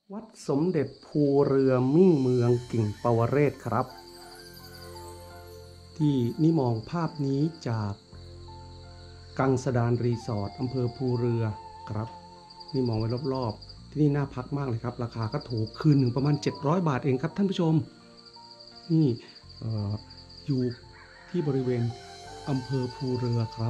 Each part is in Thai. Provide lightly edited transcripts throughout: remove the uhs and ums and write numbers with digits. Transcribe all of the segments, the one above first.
วัดสมเด็จภูเรือมิ่งเมืองกิ่งปวเรศครับที่นี่มองภาพนี้จากกังสดานรีสอร์ทอำเภอภูเรือครับนี่มองไว้รอบๆที่นี่น่าพักมากเลยครับราคาก็ถูกคืนหนึ่งประมาณ700 บาทเองครับท่านผู้ชมนี่อยู่ที่บริเวณอำเภอภูเรือครับ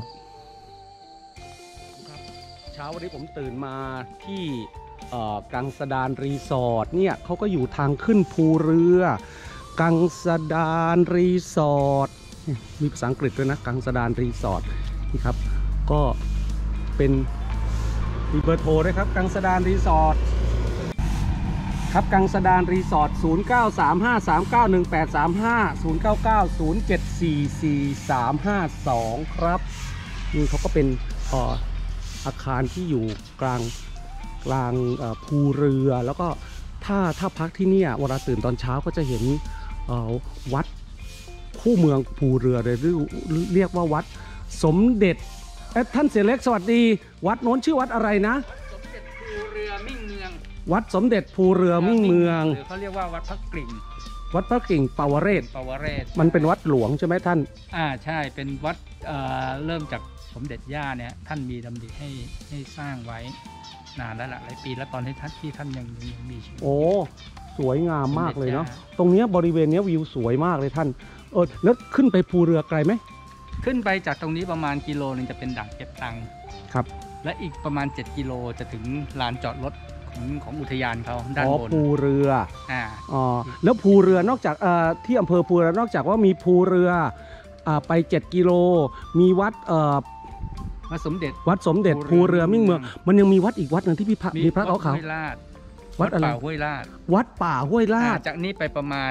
เช้าวันนี้ผมตื่นมาที่กังสดานรีสอร์ทเนี่ยเขาก็อยู่ทางขึ้นภูเรือกังสดานรีสอร์ทมีภาษาอังกฤษด้วยนะกังสดานรีสอร์ทนี่ครับก็เป็นมีเบอร์โทรด้วยครับกังสดานรีสอร์ทครับกังสดานรีสอร์ท0935391835 0990744352ครับนี่เขาก็เป็นอาคารที่อยู่กลางภูเรือแล้วก็ถ้าพักที่นี่เวลาตื่นตอนเช้าก็จะเห็นวัดคู่เมืองภูเรือเลยเรียกว่าวัดสมเด็จท่านเสียเล็กสวัสดีวัดโน้นชื่อวัดอะไรนะสมเด็จภูเรือมิ่งเมืองวัดสมเด็จภูเรือมิ่งเมืองหรือเขาเรียกว่าวัดพระกริ่งปวเรศมันเป็นวัดหลวงใช่ไหมท่านใช่เป็นวัดเริ่มจากสมเด็จย่าเนี่ยท่านมีดำริให้สร้างไว้นานแล้วหลายปีแล้วตอนที่ท่านยังมีชีวิตโอ้สวยงามมากเลยเนาะตรงนี้บริเวณนี้วิวสวยมากเลยท่านแล้วขึ้นไปภูเรือไกลไหมขึ้นไปจากตรงนี้ประมาณกิโลนึงจะเป็นด่านเก็บตังค์ครับและอีกประมาณ7 กิโลจะถึงลานจอดรถของอุทยานเขาด้านบนภูเรือแล้วภูเรือนอกจากที่อำเภอภูเรือนอกจากว่ามีภูเรือไป7 กิโลมีวัดสมเด็จภูเรือมิ่งเมืองมันยังมีวัดอีกวัดหนึ่งที่มีพระเขาวัดป่าห้วยลาดจากนี้ไปประมาณ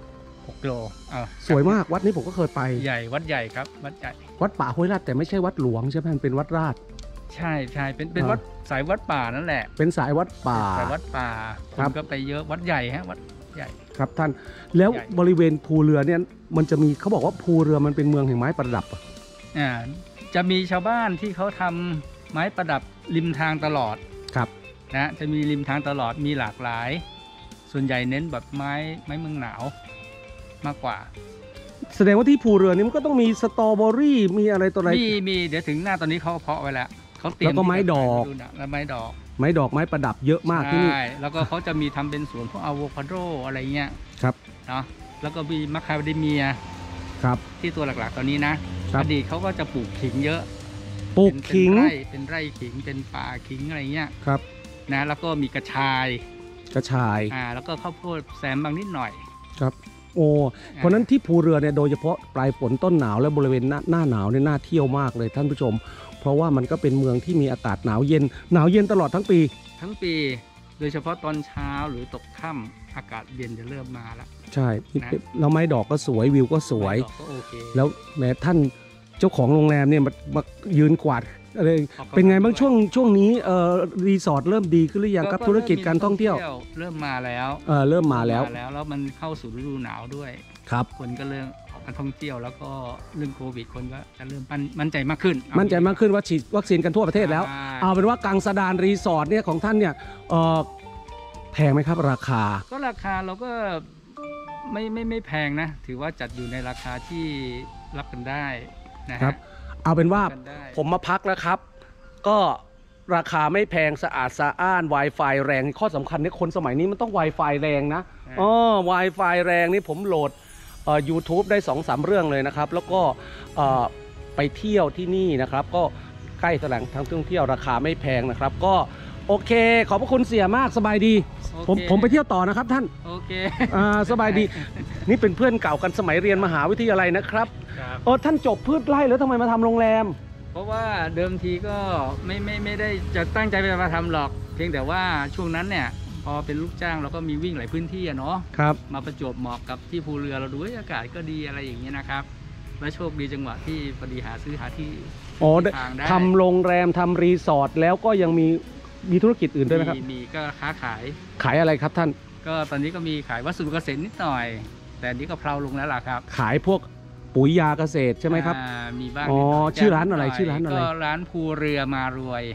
6 โลสวยมากวัดนี้ผมก็เคยไปวัดใหญ่ครับวัดใหญ่วัดป่าห้วยลาดแต่ไม่ใช่วัดหลวงใช่ไหมมันเป็นวัดราชใช่เป็นวัดสายวัดป่านั่นแหละเป็นสายวัดป่าคนก็ไปเยอะวัดใหญ่ฮะวัดใหญ่ครับท่านแล้วบริเวณภูเรือเนี่ยมันจะมีเขาบอกว่าภูเรือมันเป็นเมืองแห่งไม้ประดับจะมีชาวบ้านที่เขาทำไม้ประดับริมทางตลอดครับนะจะมีริมทางตลอดมีหลากหลายส่วนใหญ่เน้นแบบไม้เมืองหนาวมากกว่าแสดงว่าที่ภูเรือนี่มันก็ต้องมีสตรอเบอรี่มีอะไรตัวอะไรมีเดี๋ยวถึงหน้าตอนนี้เขาเพาะไว้แล้วเขาเตรียมแล้วก็ไม้ดอกและไม้ดอกไม้ประดับเยอะมากที่นี่ใช่แล้วก็เขาจะมีทำเป็นสวนพวกอะโวคาโดอะไรเงี้ยครับเนาะแล้วก็มีมะคาเดเมียครับที่ตัวหลักๆตอนนี้นะอดีตเขาก็จะปลูกขิงเยอะปลูกขิงเป็นไร่ขิงเป็นป่าขิงอะไรเงี้ยครับนะแล้วก็มีกระชายแล้วก็ข้าวโพดแซมบางนิดหน่อยครับโอ้เพราะนั้นที่ภูเรือเนี่ยโดยเฉพาะปลายฝนต้นหนาวและบริเวณหน้าหนาวเนี่ยน่าเที่ยวมากเลยท่านผู้ชมเพราะว่ามันก็เป็นเมืองที่มีอากาศหนาวเย็นตลอดทั้งปีโดยเฉพาะตอนเช้าหรือตกค่ำอากาศเย็นจะเริ่มมาแล้วใช่แล้วไม้ดอกก็สวยวิวก็สวยแล้วแม้ท่านเจ้าของโรงแรมเนี่ยมายืนกวาดอะไรเป็นไงบ้างช่วงนี้รีสอร์ทเริ่มดีขึ้นหรือยังครับธุรกิจการท่องเที่ยวเริ่มมาแล้วแล้วมันเข้าสู่ฤดูหนาวด้วยครับคนก็เริ่มออกมาท่องเที่ยวแล้วก็เรื่องโควิดคนก็จะเริ่มมั่นใจมากขึ้นว่าฉีดวัคซีนกันทั่วประเทศแล้วเอาเป็นว่ากังสดานรีสอร์ทเนี่ยของท่านเนี่ยแพงไหมครับราคาเราก็ไม่แพงนะถือว่าจัดอยู่ในราคาที่รับกันได้นะครับเอาเป็นว่าผมมาพักแล้วครับก็ราคาไม่แพงสะอาดสะอ้าน Wi-Fi แรงข้อสำคัญเนี่ยคนสมัยนี้มันต้อง Wi-Fi แรงนะWi-Fi แรงนี่ผมโหลดYouTube ได้ 2-3 เรื่องเลยนะครับแล้วก็ไปเที่ยวที่นี่นะครับก็ใกล้สถานทางท่องเที่ยวราคาไม่แพงนะครับก็โอเคขอบพระคุณเสียมากสบายดีผมไปเที่ยวต่อนะครับท่านโอเคสบายดีนี่เป็นเพื่อนเก่ากันสมัยเรียนมหาวิทยาลัยนะครับท่านจบพืชไร่แล้วทำไมมาทำโรงแรมเพราะว่าเดิมทีก็ไม่ได้จะตั้งใจมาทำหรอกเพียงแต่ว่าช่วงนั้นเนี่ยพอเป็นลูกจ้างเราก็มีวิ่งหลายพื้นที่เนาะครับมาประจวบเหมาะกับที่ภูเรือเราดูอากาศก็ดีอะไรอย่างเงี้ยนะครับและโชคดีจังหวะที่พอดีหาที่ทางได้ทำโรงแรมทำรีสอร์ทแล้วก็ยังมีธุรกิจอื่นด้วยไหมครับมีก็ค้าขายอะไรครับท่านก็ตอนนี้ก็มีขายวัสดุเกษตรนิดหน่อยแต่นี้ก็เพลาลงแล้วล่ะครับขายพวกปุ๋ยยาเกษตรใช่ไหมครับมีบ้างชื่อร้านอะไรก็ร้านภูเรือมารวย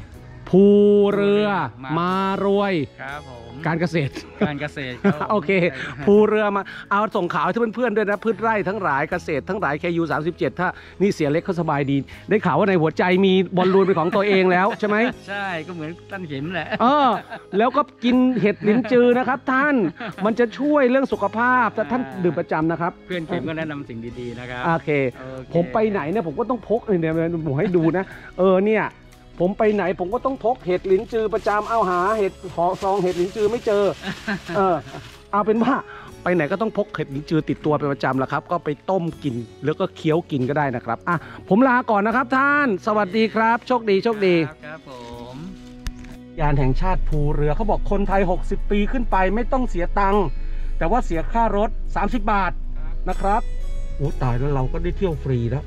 ภูเรือมารวยครับผมการเกษตรการเกษตรครับผมโอเคภูเรือมาเอาส่งข่าวให้เพื่อนๆด้วยนะพืชไร่ทั้งหลายเกษตรทั้งหลาย KU 37ถ้านี่เสียเล็กเขาสบายดี ได้ข่าวว่าในหัวใจมีบอลลูนเป็นของตัวเองแล้วใช่ไหมใช่ก็เหมือนต้นเข็มแหละแล้วก็กินเห็ดลิ้นจือนะครับท่านมันจะช่วยเรื่องสุขภาพแต่ท่านดื่มประจำนะครับเพื่อนเข็มก็แนะนำสิ่งดีๆนะครับโอเคผมไปไหนเนี่ยผมก็ต้องพกเนี่ยผมให้ดูนะเนี่ยผมไปไหนผมก็ต้องพกเห็ดลิ้นจือประจำเอาหาเห็ดขอซองเห็ดลิ้นจือไม่เจอเอาเป็นว่าไปไหนก็ต้องพกเห็ดลิ้นจือติดตัวเป็นประจำแล้วครับก็ไปต้มกินแล้วก็เคี้ยวกินก็ได้นะครับผมลาก่อนนะครับท่านสวัสดีครับโชคดีโชคดีครับผมยานแห่งชาติภูเรือเขาบอกคนไทย60 ปีขึ้นไปไม่ต้องเสียตังค์แต่ว่าเสียค่ารถ30 บาทนะครับโอ้ตายแล้วเราก็ได้เที่ยวฟรีแล้ว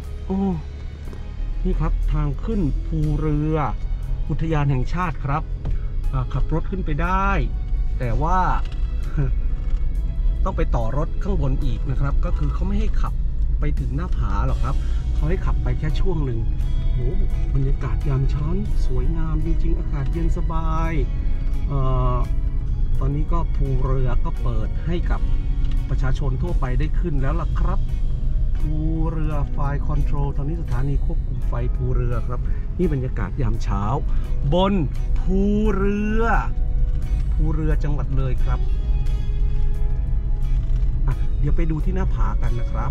นี่ครับทางขึ้นภูเรืออุทยานแห่งชาติครับขับรถขึ้นไปได้แต่ว่า ต้องไปต่อรถข้างบนอีกนะครับก็คือเขาไม่ให้ขับไปถึงหน้าผาหรอกครับเขาให้ขับไปแค่ช่วงหนึ่งโอ้บรรยากาศยามเช้าสวยงามจริงๆอากาศเย็นสบายตอนนี้ก็ภูเรือก็เปิดให้กับประชาชนทั่วไปได้ขึ้นแล้วล่ะครับภูเรือไฟคอนโทรลตอนนี้สถานีควบคุมไฟภูเรือครับนี่บรรยากาศยามเช้าบนภูเรือจังหวัดเลยครับเดี๋ยวไปดูที่หน้าผากันนะครับ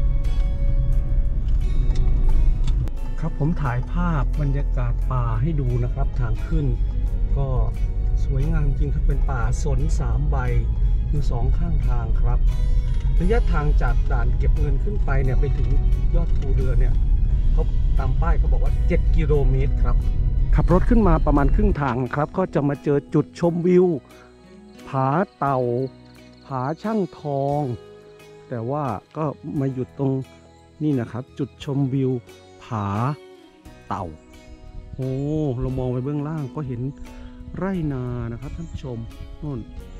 ครับผมถ่ายภาพบรรยากาศป่าให้ดูนะครับทางขึ้นก็สวยงามจริงครับเป็นป่าสน3 ใบอยู่2 ข้างทางครับระยะทางจากด่านเก็บเงินขึ้นไปเนี่ยไปถึงยอดภูเรือเนี่ยเขาตามป้ายเขาบอกว่า7 กิโลเมตรครับขับรถขึ้นมาประมาณครึ่งทางครับก็จะมาเจอจุดชมวิวผาเต่าผาช่างทองแต่ว่าก็มาหยุดตรงนี่นะครับจุดชมวิวผาเต่าโอ้เรามองไปเบื้องล่างก็เห็นไร่นานะครับท่านผู้ชมนู่น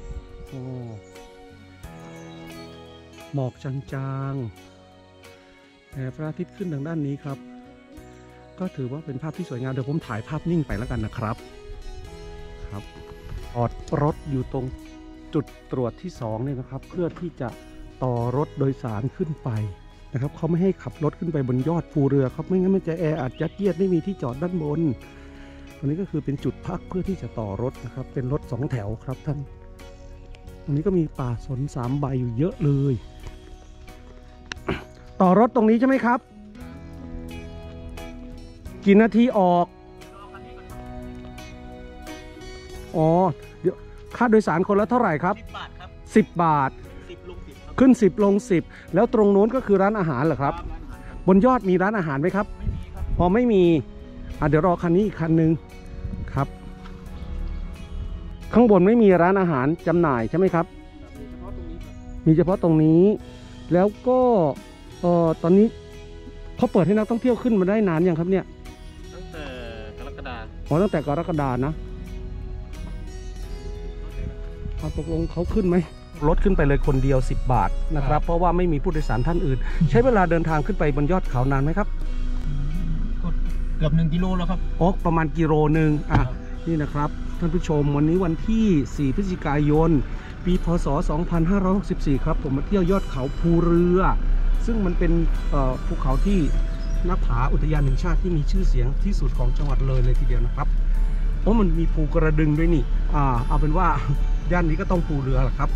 หมอกจางๆแต่พระอาทิตย์ขึ้นทางด้านนี้ครับก็ถือว่าเป็นภาพที่สวยงามเดี๋ยวผมถ่ายภาพนิ่งไปแล้วกันนะครับจอดรถอยู่ตรงจุดตรวจที่2เนี่ยนะครับเพื่อที่จะต่อรถโดยสารขึ้นไปนะครับเขาไม่ให้ขับรถขึ้นไปบนยอดภูเรือครับไม่งั้นมันจะแออัดยัดเยียดไม่มีที่จอดด้านบนตรงนี้ก็คือเป็นจุดพักเพื่อที่จะต่อรถนะครับเป็นรถ2 แถวครับท่านตรงนี้ก็มีป่าสน3 ใบอยู่เยอะเลยต่อรถตรงนี้ใช่ไหมครับกี่นาทีออกเดี๋ยวค่าโดยสารคนละเท่าไหร่ครับ 10 บาทครับ 10 บาทขึ้น10 ลง 10แล้วตรงโน้นก็คือร้านอาหารเหรอครับบนยอดมีร้านอาหารไหมครับไม่มีเดี๋ยวรอคันนี้อีกคันนึงครับข้างบนไม่มีร้านอาหารจำหน่ายใช่ไหมครับมีเฉพาะตรงนี้แล้วก็ตอนนี้เขาเปิดให้นักท่องเที่ยวขึ้นมาได้นานยังครับเนี่ยตั้งแต่กรกฎาคมตั้งแต่กรกฎาคมนะตกลงเขาขึ้นไหมรถขึ้นไปเลยคนเดียว10 บาทนะครับเพราะว่าไม่มีผู้โดยสารท่านอื่นใช้เวลาเดินทางขึ้นไปบนยอดเขานานไหมครับเกือบ1 กิโลแล้วครับประมาณกิโลนึงนี่นะครับท่านผู้ชมวันนี้วันที่4 พฤศจิกายนปีพ.ศ. 2564ครับผมมาเที่ยวยอดเขาภูเรือซึ่งมันเป็นภูเขาที่หน้าผาอุทยานแห่งชาติที่มีชื่อเสียงที่สุดของจังหวัดเลยทีเดียวนะครับมันมีภูกระดึงด้วยนี่เอาเป็นว่าย่านนี้ก็ต้องภูเรือแหละครับ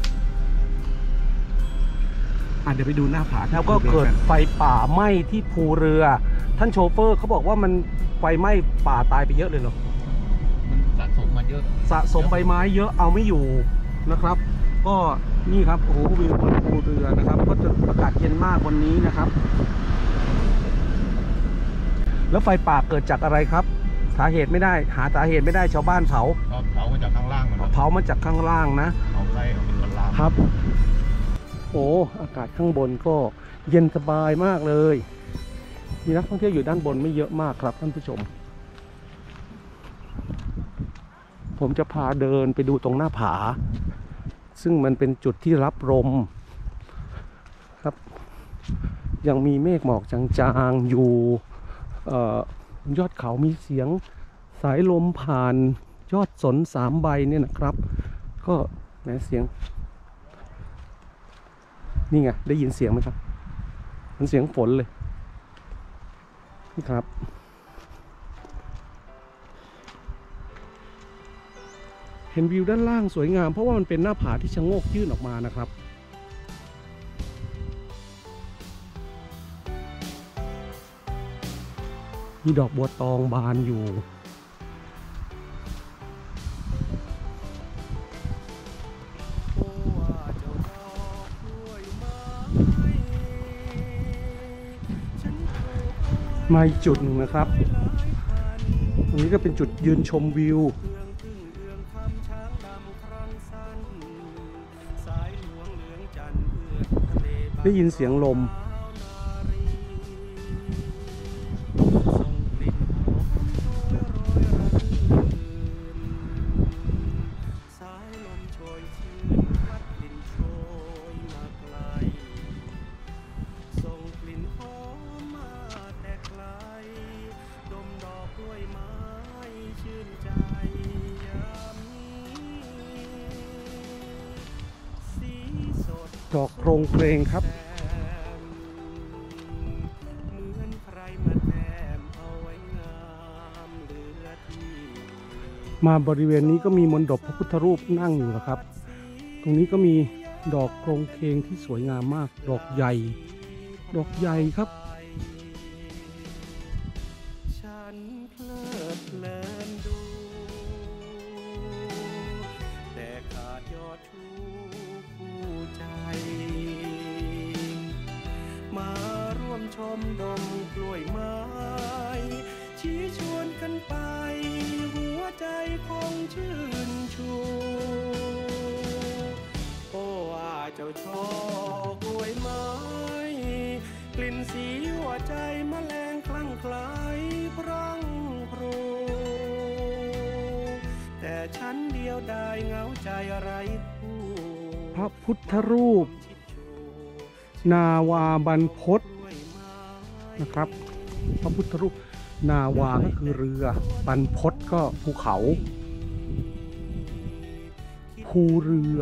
เดี๋ยวไปดูหน้าผาแล้วก็เกิดไฟป่าไหม้ที่ภูเรือท่านโชเฟอร์เขาบอกว่ามันไฟไหม้ป่าตายไปเยอะเลยเหรอสะสมมาเยอะสะสมใบไม้เยอะเอาไม่อยู่นะครับก็นี่ครับโอ้โหวิวบนภูเรือนะครับก็จะอากาศเย็นมากวันนี้นะครับแล้วไฟป่าเกิดจากอะไรครับสาเหตุไม่ได้หาสาเหตุไม่ได้ชาวบ้านเผามาจากข้างล่างเผามาจากข้างล่างนะเผาไร่มันลามครับโอ้อากาศข้างบนก็เย็นสบายมากเลยมีนักท่องเที่ยวอยู่ด้านบนไม่เยอะมากครับท่านผู้ชมผมจะพาเดินไปดูตรงหน้าผาซึ่งมันเป็นจุดที่รับลมครับยังมีเมฆหมอกจางๆอยู่ยอดเขามีเสียงสายลมผ่านยอดสน3 ใบเนี่ยนะครับก็แหมเสียงนี่ไงได้ยินเสียงไหมครับมันเสียงฝนเลยนี่ครับเห็นวิวด้านล่างสวยงามเพราะว่ามันเป็นหน้าผาที่ชะโงกยื่นออกมานะครับมีดอกบัวตองบานอยู่มาอีกจุดหนึ่งนะครับตรงนี้ก็เป็นจุดยืนชมวิวได้ยินเสียงลมดอกโครงเพลงครับมาบริเวณนี้ก็มีมณฑปพระพุทธรูปนั่งอยู่นะครับตรงนี้ก็มีดอกโครงเพลงที่สวยงามมากดอกใหญ่ครับฉันเพลิดเพลินดูแต่ขาดยอดชูคู่ใจมาร่วมชมดมกล้วยไม้ชี้ชวนกันไปหัวใจคงชื่นชูโอ้ว่าเจ้าช่อกล้วยไม้กลิ่นสีหัวใจแมลงคลั่งไคล้พรั่งพรูแต่ฉันเดียวดายเหงาใจไร้คู่พระพุทธรูปนาวาบรรพตนะครับพระพุทธรูปนาวาก็คือเรือบรรพตก็ภูเขาภูเรือ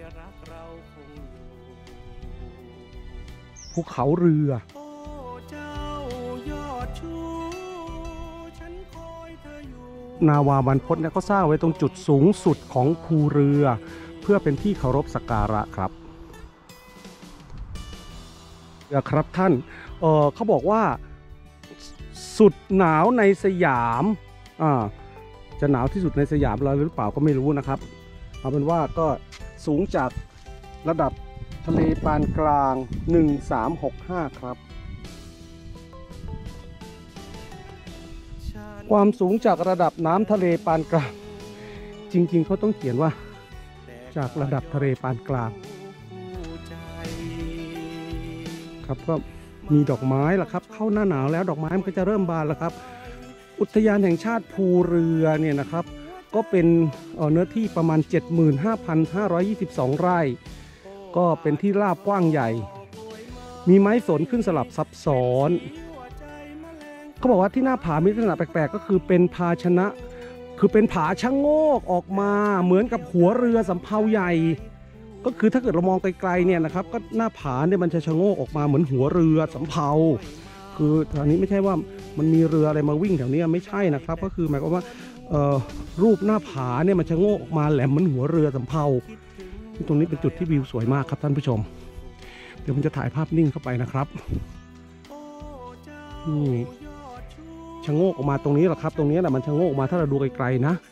ภูเขาเรือนาวาบรรพตเนี่ยก็สร้างไว้ตรงจุดสูงสุดของภูเรือเพื่อเป็นที่เคารพสักการะครับครับท่านเขาบอกว่าสุดหนาวในสยามจะหนาวที่สุดในสยามเราหรือเปล่าก็ไม่รู้นะครับเอาเป็นว่าก็สูงจากระดับทะเลปานกลาง1365ครับความสูงจากระดับน้ำทะเลปานกลางจริงๆเขาต้องเขียนว่าจากระดับทะเลปานกลางครับก็มีดอกไม้ล่ะครับเข้าหน้าหนาวแล้วดอกไม้มันก็จะเริ่มบานแล้วครับอุทยานแห่งชาติภูเรือเนี่ยนะครับก็เป็นเนื้อที่ประมาณ 75,522 ไร่ก็เป็นที่ราบกว้างใหญ่มีไม้สนขึ้นสลับซับซ้อนเขาบอกว่าที่หน้าผามีลักษณะแปลกๆก็คือเป็นภาชนะคือเป็นผาชะโงกออกมาเหมือนกับหัวเรือสำเภาใหญ่ก็คือถ้าเกิดเรามองไกลๆเนี่ยนะครับก็หน้าผาเนี่ยมันจะชะโงกออกมาเหมือนหัวเรือสำเภาคือตอนนี้ไม่ใช่ว่ามันมีเรืออะไรมาวิ่งแถวนี้ไม่ใช่นะครับก็คือหมายความว่ารูปหน้าผาเนี่ยมันชะโงกออกมาแหลมเหมือนหัวเรือสำเภาตรงนี้เป็นจุดที่วิวสวยมากครับท่านผู้ชมเดี๋ยวผมจะถ่ายภาพนิ่งเข้าไปนะครับนี่ชะโงกออกมาตรงนี้แหละครับตรงนี้แหละมันชะโงกออกมาถ้าเราดูไกลๆนะ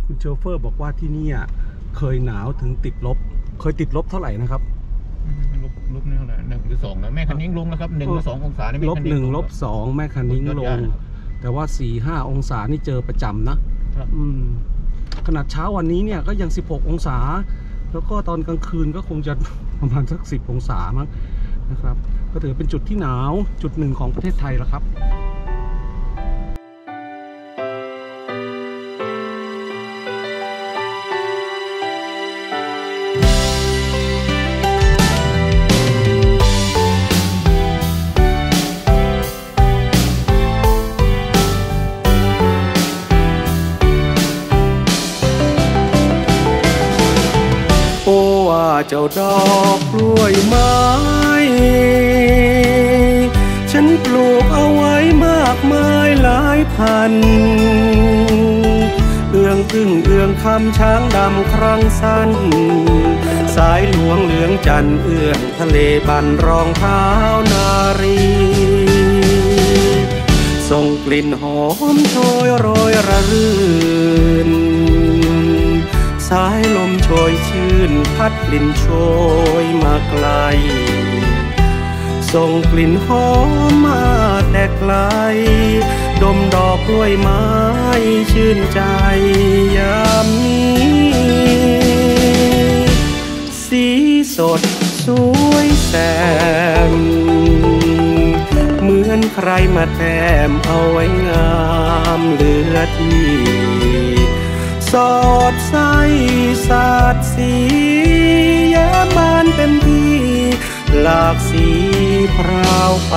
คุณโชเฟอร์บอกว่าที่นี่เคยหนาวถึงติดลบเคยติดลบเท่าไหร่นะครับลบนี่เท่าไหร่1 หรือ 2แล้วแม่คันนิ้งลงแล้วครับ1 หรือ 2 องศานี่ -1 -2แม่คันนิ้งลงแต่ว่า 4-5 องศานี่เจอประจำนะขนาดเช้าวันนี้เนี่ยก็ยัง16 องศาแล้วก็ตอนกลางคืนก็คงจะประมาณสัก10 องศามั้งนะครับก็ถือเป็นจุดที่หนาวจุดหนึ่งของประเทศไทยแล้วครับเจ้าดอกกล้วยไม้ฉันปลูกเอาไว้มากมายหลายพันเอื้องพึ่งเอื้องคำช้างดำครั้งสั้นสายหลวงเหลืองจันทร์เอื้องทะเลบันรองเท้านารีส่งกลิ่นหอมโชยโรยระรื่นสายลมโชยชื่นพัดกลิ่นโชยมาไกลส่งกลิ่นหอมมาแต่ไกลดมดอกกล้วยไม้ชื่นใจยามนี้สีสดสวยแจ่มเหมือนใครมาแต้มเอาไว้งามเหลือที่สดใสสาดสีแย้มบานเต็มที่หลากสีพราวไป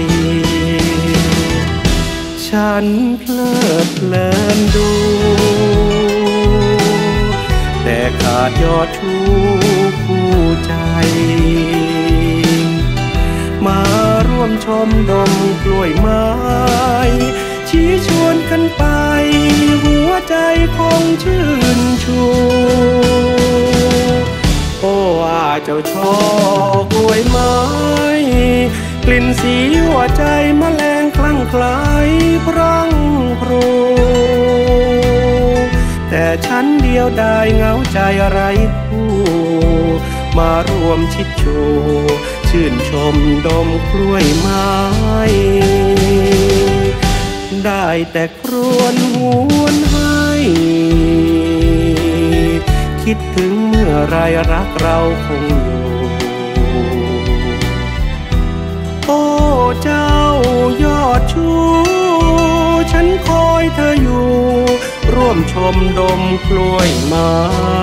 ฉันเพลิดเพลินดูแต่ขาดยอดชูคู่ใจมาร่วมชมดมกล้วยไม้ชี้ชวนกันไปหัวใจคงชื่นชูโอ้ว่าเจ้าช่อกล้วยไม้กลิ่นสีหัวใจแมลงคลั่งไคล้พรั่งพรูแต่ฉันเดียวดายเหงาใจไร้คู่มารวมชิดชูชื่นชมดมกล้วยไม้ได้แต่ครวญหวนให้คิดถึงเมื่อไรรักเราคงอยู่โอ้เจ้ายอดชูฉันคอยเธออยู่ร่วมชมดมกล้วยไม้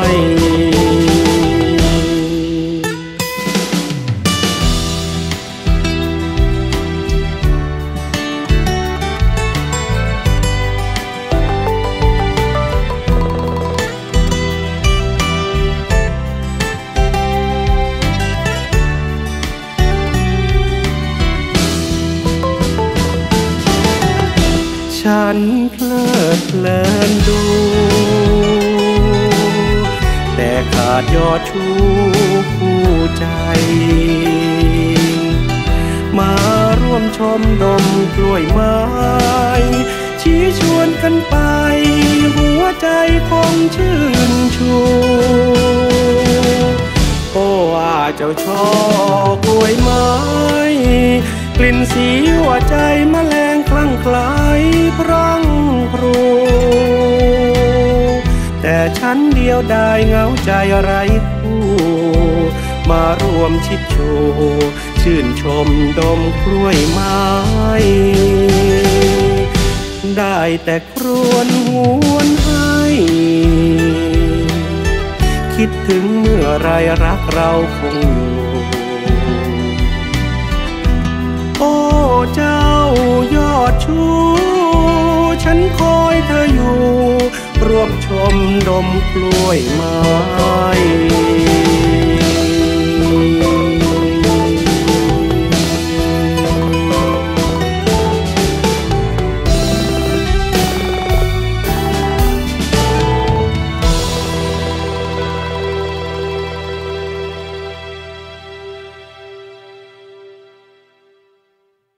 ฉันเพลิดเพลินดูแต่ขาดยอดชูคู่ใจมาร่วมชมดมกล้วยไม้ชี้ชวนกันไปหัวใจคงชื่นชูโอ้ว่าเจ้าช่อกล้วยไม้กลิ่นสีหัวใจแมลงคลั่งไคล้พรั่งพรูแต่ฉันเดียวดายเหงาใจไร้คู่มารวมชิดชูชื่นชมดมกล้วยไม้ได้แต่ครวญหวนให้คิดถึงเมื่อไรรักเราคงอยู่โอ้เจ้ายอดชูฉันคอยเธออยู่ร่วมชมดมกล้วยไม้